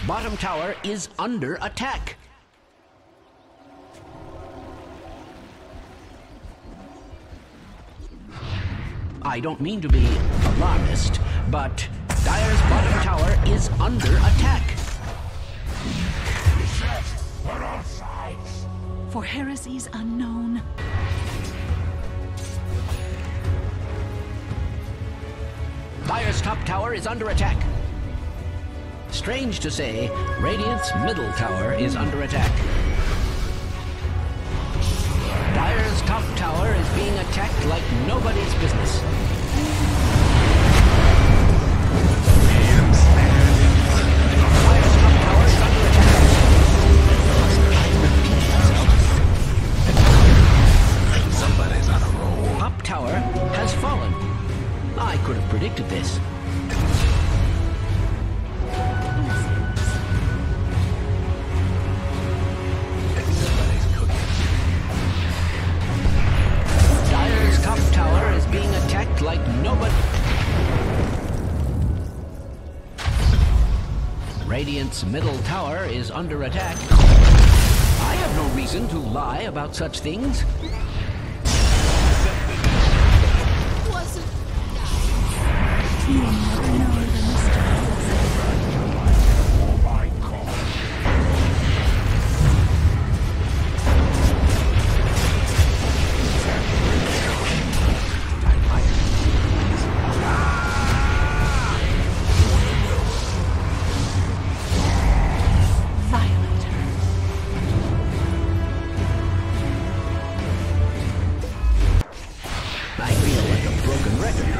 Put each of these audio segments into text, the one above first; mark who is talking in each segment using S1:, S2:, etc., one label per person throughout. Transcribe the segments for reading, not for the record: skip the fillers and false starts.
S1: bottom tower is under attack. I don't mean to be alarmist, but Dire's bottom tower is under attack.
S2: For heresies unknown.
S1: Dire's top tower is under attack. Strange to say, Radiant's middle tower is under attack. Dire's top tower is being attacked like nobody's business. Dire's top tower is under attack.
S3: Somebody's on a roll.
S1: Top tower has fallen. I could have predicted this. Dire's top tower is being attacked like nobody. Radiant's middle tower is under attack. I have no reason to lie about such things.
S2: You never know the
S1: I feel like a broken record.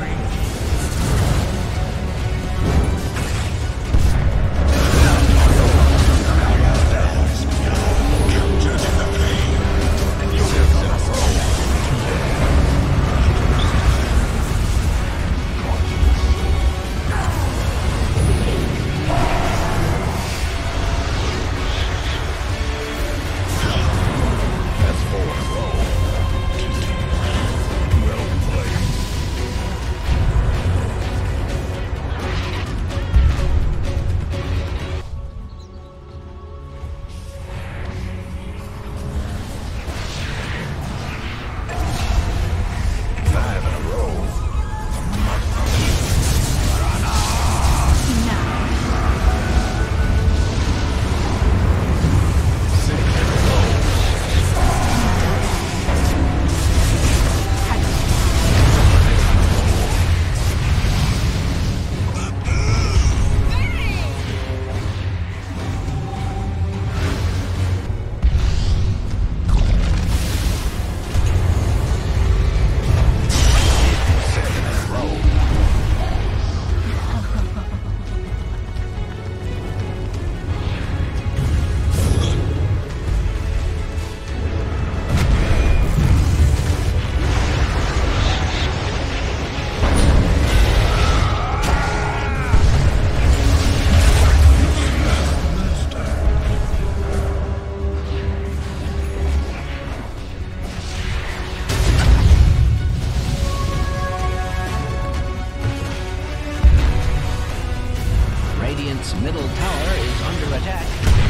S1: Radiant's middle tower is under attack.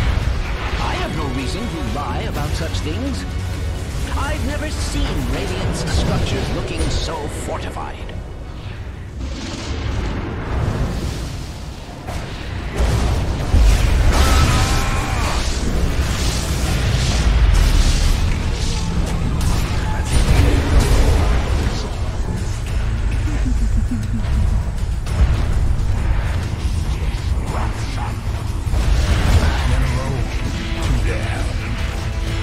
S1: I have no reason to lie about such things. I've never seen Radiant's structures looking so fortified.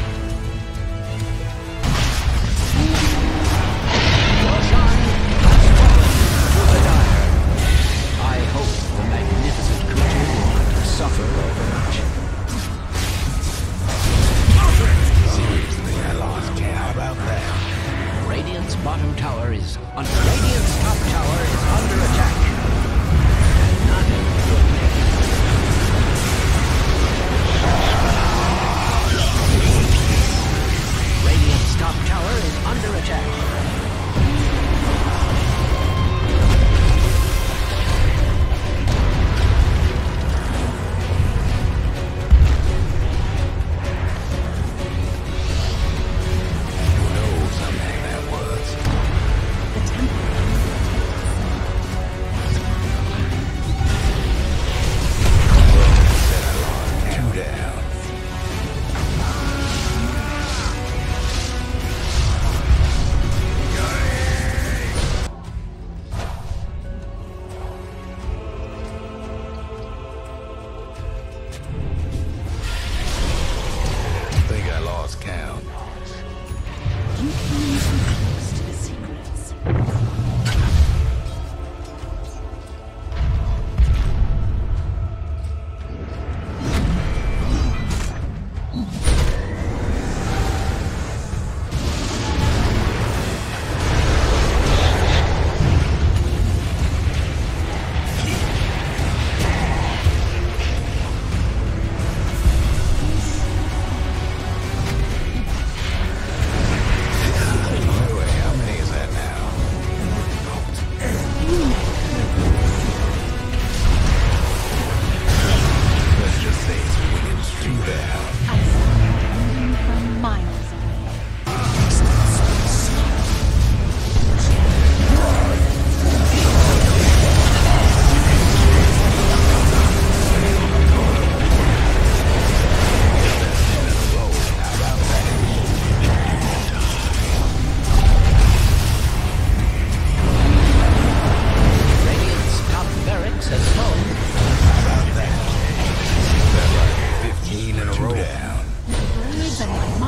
S1: Your son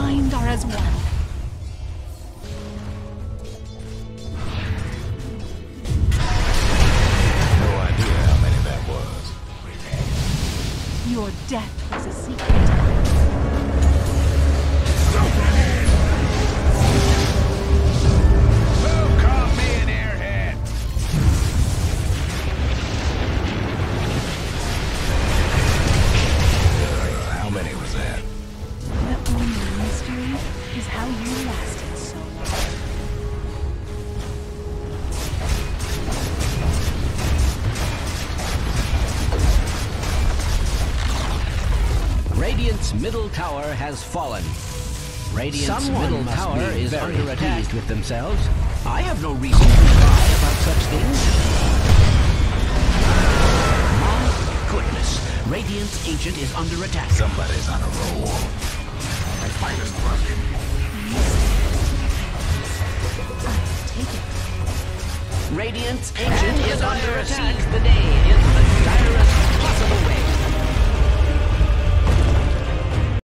S2: mind are as one.
S3: No idea how many that was.
S2: Your death was a secret.
S3: Who called me an airhead? How many was that?
S2: The only mystery is how you lasted so long.
S1: Radiant's middle tower has fallen. Radiant's middle tower is under attack with themselves. I have no reason to lie about such things. My goodness. Radiant's ancient is under attack.
S3: Somebody's on a roll. My fight is working.
S2: Take it.
S1: Radiant's ancient is under attack. The day in the direst possible way.